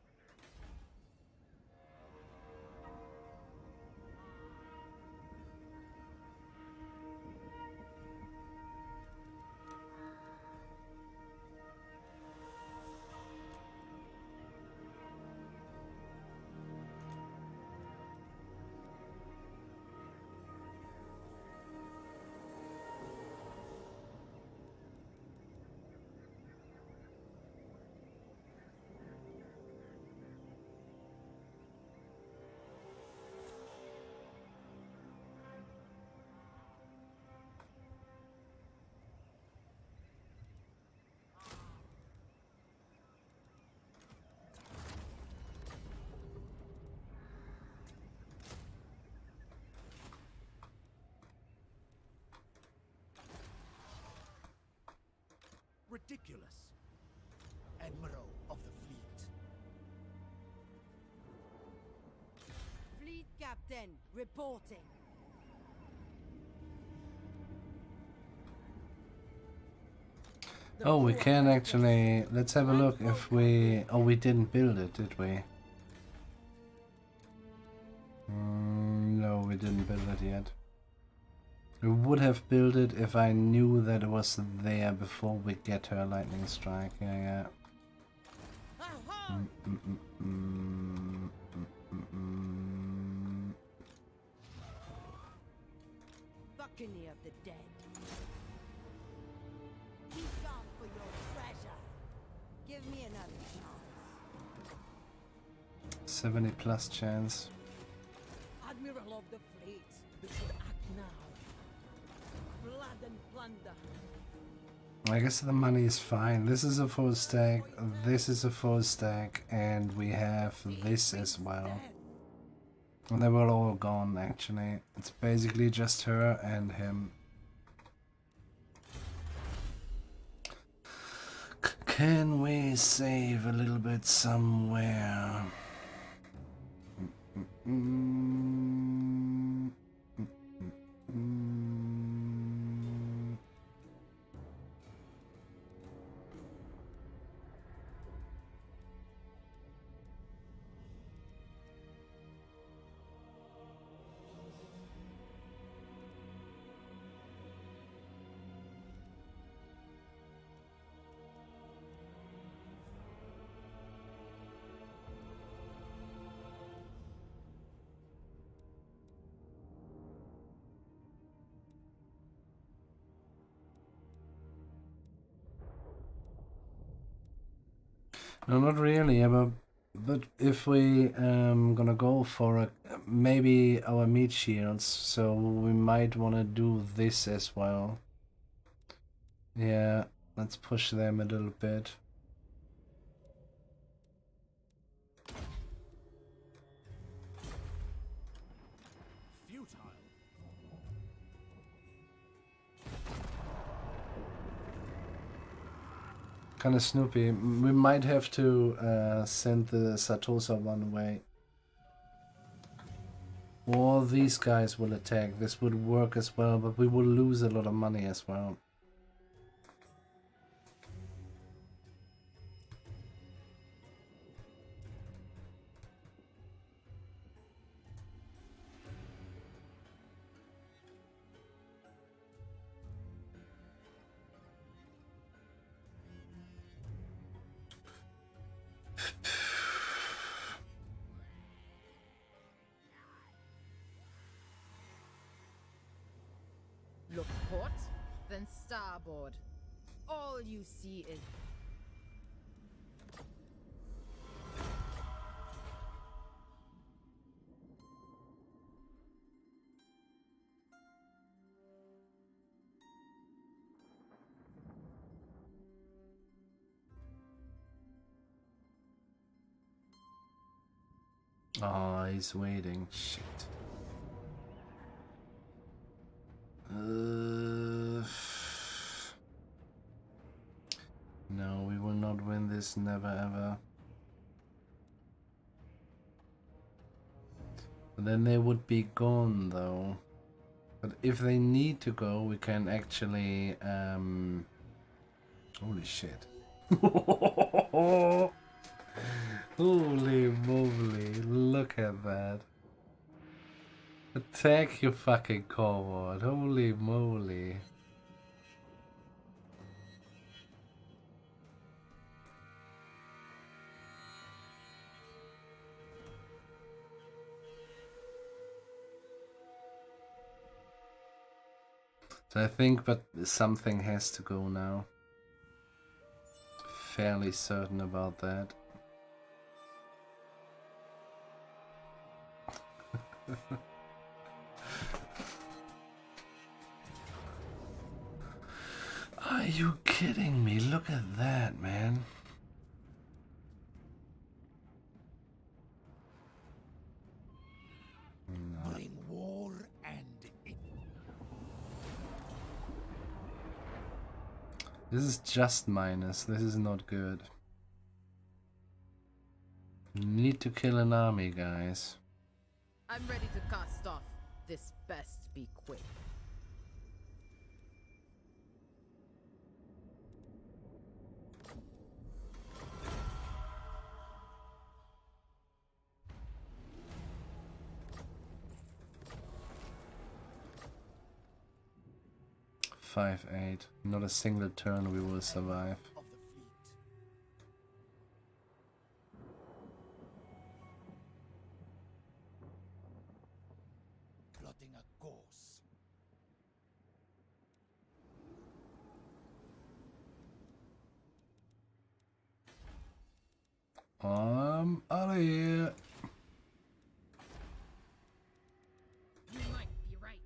Ridiculous. Admiral of the fleet. Fleet captain, reporting. Oh, we can actually. Let's have a look if we. Oh, we didn't build it, did we? No, we didn't build it yet. We would have built it if I knew that it was there before we get her lightning strike. Yeah. Buccaneer of the dead. Keep on for your treasure. Give me another chance. 70 plus chance. Admiral of the fleet, we should act now. Blood and plunder. I guess the money is fine. This is a full stack, this is a full stack, and we have this as well. And they were all gone actually. It's basically just her and him. Can we save a little bit somewhere? No, not really, but if we gonna go for a, maybe our meat shields, so we might wanna do this as well. Yeah, let's push them a little bit. Kind of snoopy. We might have to send the Sartosa one away. Or these guys will attack. This would work as well, but we will lose a lot of money as well. Look port, then starboard. All you see is... Oh, he's waiting. Shit. No, we will not win this, never ever. But then they would be gone though. But if they need to go, we can actually holy shit. Holy moly, look at that. Attack, you fucking coward. Holy moly. So I think, but something has to go now. Fairly certain about that. Are you kidding me? Look at that, man. No. Bring war and it. This is just minus. This is not good. Need to kill an army, guys. I'm ready to cast off. This best be quick. Five, 8. Not a single turn we will survive. Of the fleet. Plotting a course. Out of here. You might be right.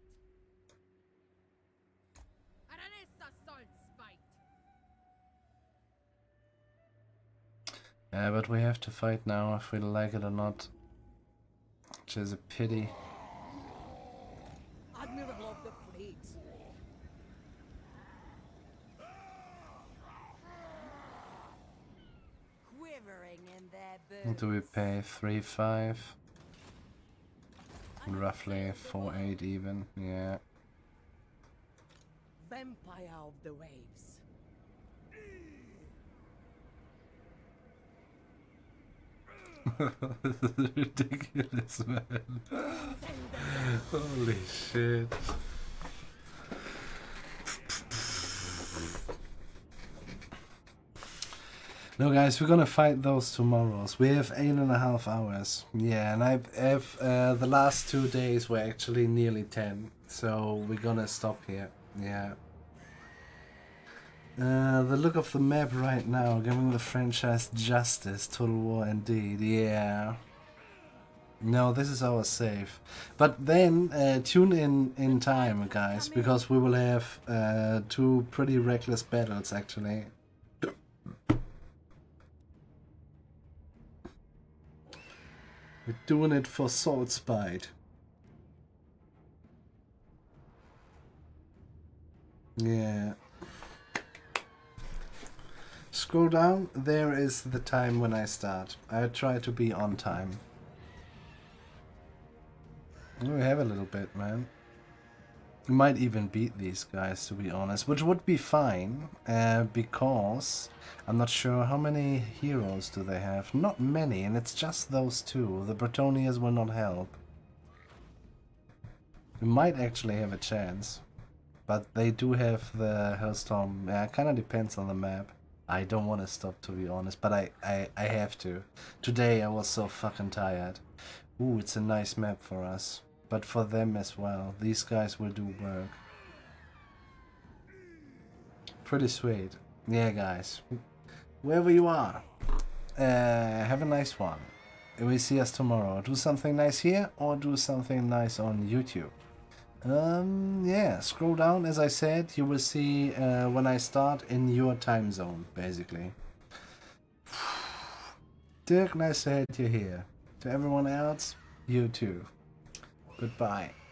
Aranessa Saltspite. Yeah, but we have to fight now if we like it or not. Which is a pity. Admiral of the fleet. Quivering in their boots. What do we pay? 3-5? Roughly 4-8 even, yeah. Vampire of the waves. This is ridiculous, man. Holy shit. No, guys, we're gonna fight those tomorrows. We have 8.5 hours. Yeah, and I have the last 2 days were actually nearly 10, so we're gonna stop here. Yeah. The look of the map right now, giving the franchise justice. Total war indeed. Yeah. No, this is our save. But then tune in time, guys, because we will have 2 pretty reckless battles actually. We're doing it for Saltspite. Yeah. Scroll down, there is the time when I start. I try to be on time. We have a little bit, man. We might even beat these guys, to be honest, which would be fine, because I'm not sure how many heroes do they have. Not many, and it's just those 2. The Bretonians will not help. We might actually have a chance, but they do have the Hellstorm. Yeah, it kind of depends on the map. I don't want to stop, to be honest, but I have to. Today I was so fucking tired. Ooh, it's a nice map for us. But for them as well. These guys will do work. Pretty sweet. Yeah, guys. Wherever you are, have a nice one. We see us tomorrow. Do something nice here or do something nice on YouTube. Yeah, scroll down. As I said, you will see when I start in your time zone, basically. Dirk, nice to have you here. To everyone else, you too. Goodbye.